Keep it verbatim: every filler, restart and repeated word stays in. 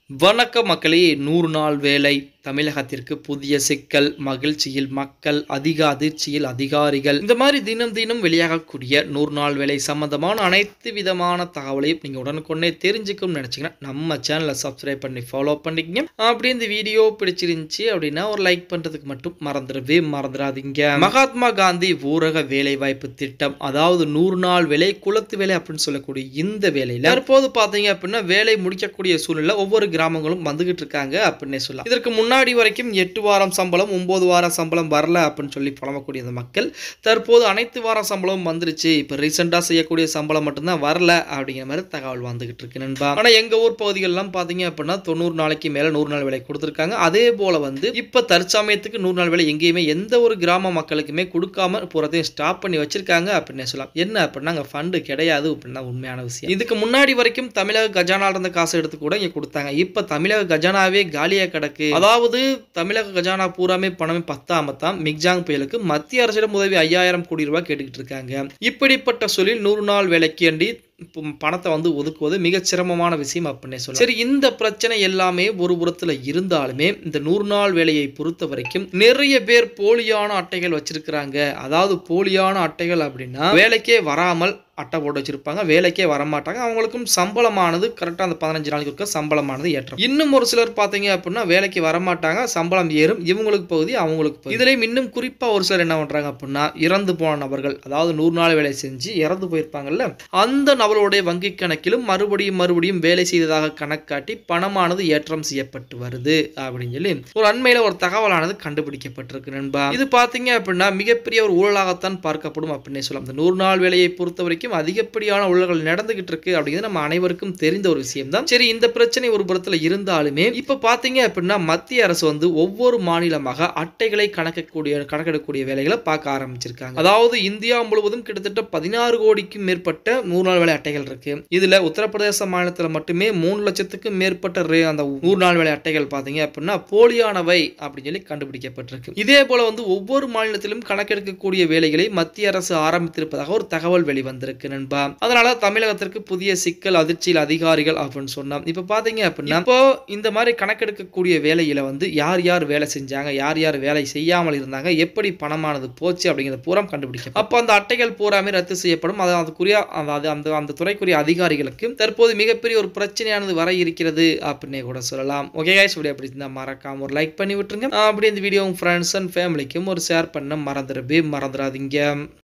வணக்கம் மக்களே. நூறு நாள் வேலை தமிழகத்திற்கு புதிய சிக்கல், மகிழ்ச்சியில் மக்கள், அதிக அதிர்ச்சியில் அதிகாரிகள், இந்த மாதிரி தினம் தினம் வெளியாகக்கூடிய நூறு நாள் வேலை சம்பந்தமான அனைத்து விதமான தகவலையும் நீங்க உடனுக்குடனே தெரிஞ்சுக்கணும்னு நினைச்சீங்கன்னா நம்ம சேனலை சப்ஸ்கிரைப் பண்ணி ஃபாலோ பண்ணிக்கங்க. அப்படி இந்த வீடியோ பிடிச்சிருந்துச்சு அப்படின்னா ஒரு லைக் பண்றதுக்கு மட்டும் மறந்துடவே மறந்துடாதீங்க. மகாத்மா காந்தி ஊரக வேலை வாய்ப்பு திட்டம், அதாவது நூறு நாள் வேலை, குளத்து வேலை அப்படின்னு சொல்லக்கூடிய இந்த வேலையில தற்போது பாத்தீங்க அப்படின்னா வேலை முடிக்கக்கூடிய சூழ்நிலை ஒவ்வொரு கிராமங்களும் வந்துகிட்டு இருக்காங்க அப்படின்னே சொல்லலாம். இதற்கு முன்னாடி வரைக்கும் எட்டு வாரம் சம்பளம், ஒன்பது வாரம் சம்பளம் வரல அப்படின்னு சொல்லி புலம்பக்கூடிய இந்த மக்கள் தற்போது அனைத்து வாரம் சம்பளம் வந்துருச்சு, இப்ப ரீசெண்டா செய்யக்கூடிய சம்பளம் மட்டும்தான் வரல அப்படிங்கிற மாதிரி தகவல் வந்துகிட்டு இருக்கு நண்பா. ஆனா எங்க ஊர் பகுதிகளெல்லாம் பாத்தீங்க அப்படின்னா தொண்ணூறு நாளைக்கு மேல நூறு நாள் வேலை கொடுத்திருக்காங்க. அதே போல வந்து இப்ப தற்சமயத்துக்கு நூறு நாள் வேலை எங்கேயுமே எந்த ஒரு கிராம மக்களுக்குமே கொடுக்காம போறதையும் ஸ்டாப் பண்ணி வச்சிருக்காங்க அப்படின்னே சொல்லலாம். என்ன அப்படின்னா அங்க ஃபண்டு கிடையாது அப்படின்னா உண்மையான விஷயம். இதுக்கு முன்னாடி வரைக்கும் தமிழக கஜானால இருந்த காசு எடுத்து கூட இங்க கொடுத்தாங்க. இப்ப தமிழக கஜானாவே காலியா கிடக்கு. அதாவது தமிழக கஜானா பூராமே பணமே பத்தாமத்தான் மிக்ஜாங் புயலுக்கு மத்திய அரசிடம் உதவி ஐயாயிரம் கோடி ரூபாய் கேட்டுக்கிட்டு இருக்காங்க. இப்படிப்பட்ட சொல்லில் நூறு நாள் வேலைக்கு அண்டி பணத்தை வந்து ஒதுக்குவது மிக சிரமமான விஷயம் அப்படின்னே சொல்லலாம். சரி, இந்த பிரச்சனை எல்லாமே ஒரு புறத்துல இருந்தாலுமே இந்த நூறு நாள் வேலையை பொறுத்த வரைக்கும் நிறைய பேர் போலியான அட்டைகள் வச்சிருக்கிறாங்க. அதாவது போலியான அட்டைகள் அப்படின்னா வேலைக்கே வராமல் அட்டை போட்டு வச்சிருப்பாங்க, வேலைக்கே வரமாட்டாங்க. அவங்களுக்கும் சம்பளமானது கரெக்டாக அந்த பதினஞ்சு நாளைக்கு இருக்க சம்பளமானது ஏற்றம். இன்னும் ஒரு சிலர் பார்த்தீங்க அப்படின்னா வேலைக்கு வரமாட்டாங்க, சம்பளம் ஏறும், இவங்களுக்கு பகுதி அவங்களுக்கு பகுதி. இதுலேயும் இன்னும் குறிப்பாக ஒரு சிலர் என்ன பண்ணுறாங்க அப்படின்னா இறந்து போன நபர்கள், அதாவது நூறு நாள் வேலை செஞ்சு இறந்து போயிருப்பாங்கல்ல, அந்த நபருடைய வங்கி கணக்கிலும் மறுபடியும் மறுபடியும் வேலை செய்ததாக கணக்காட்டி பணமானது ஏற்றம் செய்யப்பட்டு வருது அப்படின்னு சொல்லி ஒரு அண்மையில ஒரு தகவலானது கண்டுபிடிக்கப்பட்டிருக்கு நண்பா. இது பார்த்தீங்க அப்படின்னா மிகப்பெரிய ஒரு ஊழலாகத்தான் பார்க்கப்படும் அப்படின்னே சொல்லலாம். இந்த நூறு நாள் வேலையை பொறுத்த வரைக்கும் அதிகப்படியான ஊழல்கள் நடந்துகிட்டு இருக்கு அப்படிங்கிறது நம்ம அனைவருக்கும் தெரிந்த ஒரு விஷயம் தான். சரி, இந்த பிரச்சனை ஒரு புறத்துல இருந்தாலுமே இப்ப பாத்தீங்க அப்படின்னா மத்திய அரசு வந்து ஒவ்வொரு மாநிலமாக அட்டைகளை கணக்கக்கூடிய கணக்கெடுக்கக்கூடிய வேலைகளை பார்க்க ஆரம்பிச்சிருக்காங்க. அதாவது இந்தியா முழுவதும் கிட்டத்தட்ட பதினாறு கோடிக்கும் மேற்பட்ட நூறு நாள் வேலை அட்டைகள் இருக்கு. இதுல உத்தரப்பிரதேச மாநிலத்தில் மட்டுமே மூணு லட்சத்துக்கும் மேற்பட்ட அந்த நூறு நாள் வேலை அட்டைகள் பாத்தீங்க அப்படின்னா போலியானவை அப்படின்னு சொல்லி கண்டுபிடிக்கப்பட்டிருக்கு. இதே போல வந்து ஒவ்வொரு மாநிலத்திலும் கணக்கெடுக்கக்கூடிய வேலைகளை மத்திய அரசு ஆரம்பித்திருப்பதாக ஒரு தகவல் வெளிவந்திருக்கு நண்பா. அதனால தமிழகத்திற்கு புதிய சிக்கல், அதிர்ச்சியில் அதிகாரிகள் அப்படின்னு சொன்னா இப்ப பாத்தீங்க அப்படின்னா இப்போ இந்த மாதிரி கணக்கெடுக்கக்கூடிய வேலையில வந்து யார் யார் வேலை செஞ்சாங்க, யார் யார் வேலை செய்யாமல் இருந்தாங்க, எப்படி பணமானது போச்சு அப்படிங்கிறத பூரா கண்டுபிடிக்கும். அப்ப அந்த அட்டைகள் பூராமே ரத்து செய்யப்படும். அதுக்குரிய அந்த அந்த துறைக்குரிய அதிகாரிகளுக்கு தற்போது மிகப்பெரிய ஒரு பிரச்சனையானது வர இருக்கிறது அப்படின்னே கூட சொல்லலாம். ஓகே கைஸ், வீடியோ பிடிச்சிருந்தா மறக்காம ஒரு லைக் பண்ணி விட்டுருங்க. அப்படி இந்த வீடியோ உங்க ஃப்ரெண்ட்ஸ் அண்ட் ஃபேமிலிக்கும் ஒரு ஷேர் பண்ண மறந்துடவே மறந்துடாதீங்க.